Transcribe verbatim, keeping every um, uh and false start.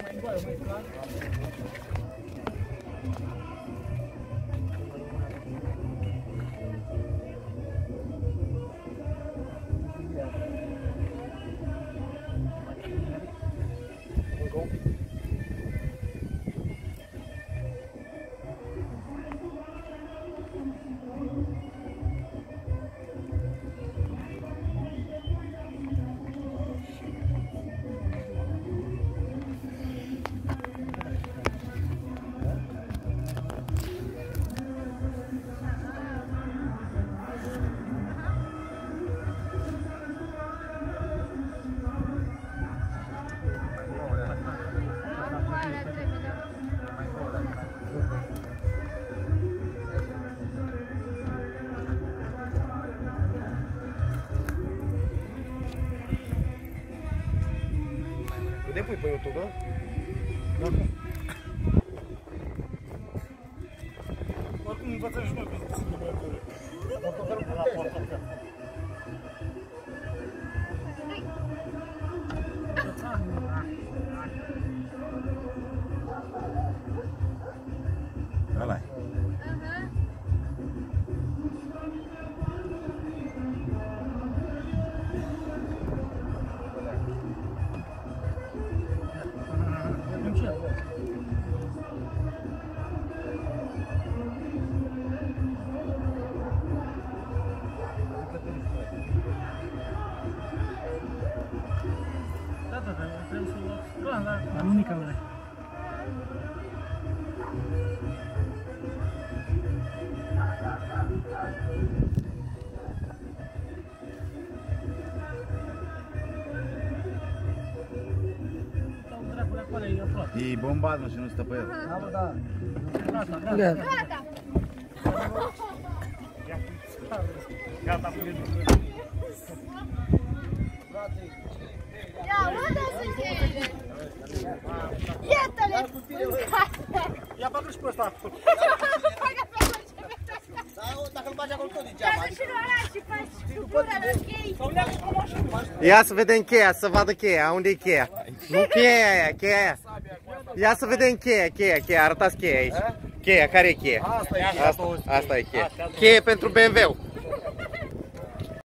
Putem pui pe YouTube, da? Da. Oricum învățăm și noi pe zi de băiaturi. Portofelul putește. Ăla-i. Da, da, da, trebuie să o luați. Da, da, nu unica ăla. E bombat, mă, și nu stă pe el. Da, bă, da. Gata, gata. Gata. Gata, cu gândul. Ia, unde sunt ele? Iată-le în casă. Ia bagă și pe ăsta. Dacă îl bagi acolo tot degeaba. Dar și nu ăla și faci cu gura la chei. Ia să vedem cheia, să vadă cheia. Unde e cheia? Nu cheia aia, cheia aia. Ia să vedem cheia, cheia, cheia. Arătați cheia aici. Cheia, care e cheia? Asta e Asta, asta e cheia. Cheie pentru B M W.